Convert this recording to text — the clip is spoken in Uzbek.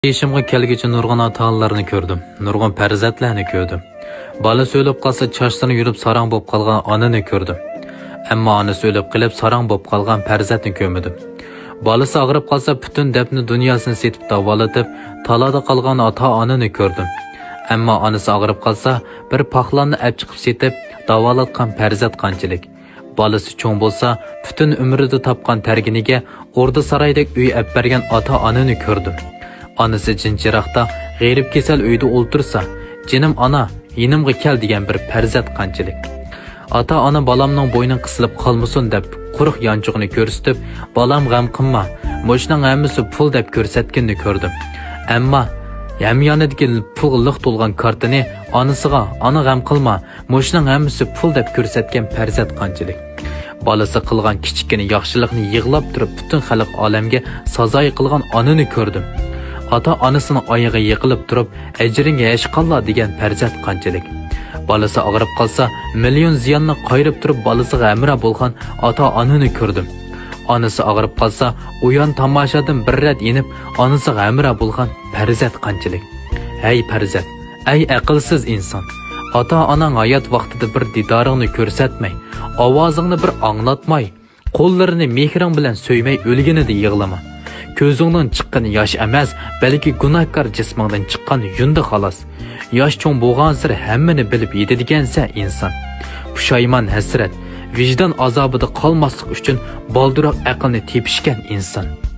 Yaşımga kelgicha nurg'un ota-onalarni ko'rdim, nurg'un farzandlarni ko'rdim. Bola so'lib qolsa chochlarini yurib sarang bo'lib qolgan onani ko'rdim. Ammo ona so'lib qilib sarang bo'lib qolgan farzandni ko'rmadim. Bolasi og'rib qolsa butun dafni dunyosini setib davolatib, talada qolgan ota-onani ko'rdim. Ammo onasi og'rib qolsa, bir paxlanni olib chiqib setib davolatgan farzand qanchalik. Bolasi cho'ng bo'lsa, butun umrida topgan targiniga O'rda saroydek uy olib bergan ota-onani ko'rdim. Anası jinchiroqda g'erib kesal uyda o'ltirsa, "Jinim ona, yinimga kel" degan bir farzand qanchalik. Ota-ona bolamning bo'ynin qisilib qolmasin deb quruq yanchug'ini ko'rsatib, "Bolam g'am qilma, mo'shning hammasi pul" deb ko'rsatganini ko'rdim. Ammo yamyonidagi pul liq to'lgan kartini onasiga "Ona g'am qilma, mo'shning hammasi pul" deb ko'rsatgan farzand qanchalik. Bolasi qilgan kichikini yaxshilikni yig'lab turib butun xalq olamga sazoy qilgan onani ko'rdim. Ota-onasining oyog'iga yiqilib turib, "Ajringa yashqalla" degan farzand qanchalik. Bolasi og'rib qolsa, million ziyonni qayirib turib bolasiga amra bo'lgan ota-onani ko'rdim. Onasi og'rib qolsa, uyon tomoshadan bir rat yenib, onasiga amra bo'lgan farzand qanchalik. Ey farzand, ey aqlsiz inson. Ota-onang hayot vaqtida bir didoringni ko'rsatmay, ovozingni bir anglatmay, qo'llarini mehring bilan so'ymay o'lganida yig'lama. Ko'zingdan chiqqan yosh emas, balki gunohkor jismingdan chiqqan yundi xolos. Yosh cho'ng bo'lgan sir hammani bilib yetadigansa inson. Pushaymon hasrat, vijdon azobida qolmaslik uchun boldiroq aqlni tepishgan inson.